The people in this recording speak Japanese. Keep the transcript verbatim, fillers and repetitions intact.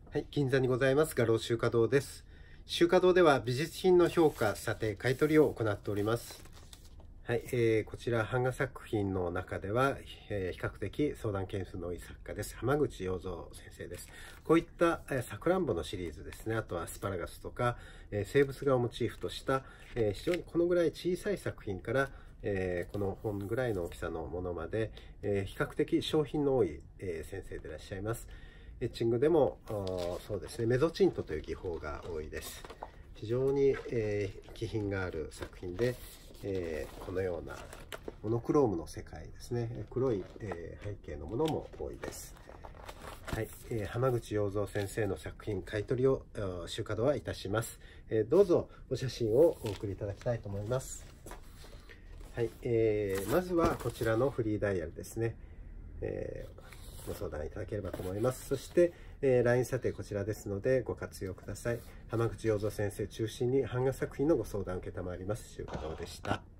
はい、銀座にございます画廊集華堂です。集華堂では美術品の評価、査定、買取を行っております。はい、えー、こちら版画作品の中では、えー、比較的相談件数の多い作家です。浜口洋三先生です。こういったさくらんぼのシリーズですね、あとはアスパラガスとか、えー、生物画をモチーフとした、えー、非常にこのぐらい小さい作品から、えー、この本ぐらいの大きさのものまで、えー、比較的商品の多い、えー、先生でいらっしゃいます。エッチングでもそうですね、メゾチントという技法が多いです。非常に、えー、気品がある作品で、えー、このようなモノクロームの世界ですね、黒い、えー、背景のものも多いです。はい、えー、浜口洋三先生の作品買取を集華堂はいたします。えー、どうぞお写真をお送りいただきたいと思います。はい、えー、まずはこちらのフリーダイヤルですね。えーご相談いただければと思います。そして、えー、ライン 査定こちらですのでご活用ください。浜口洋三先生中心に版画作品のご相談を承ります。集華堂でした。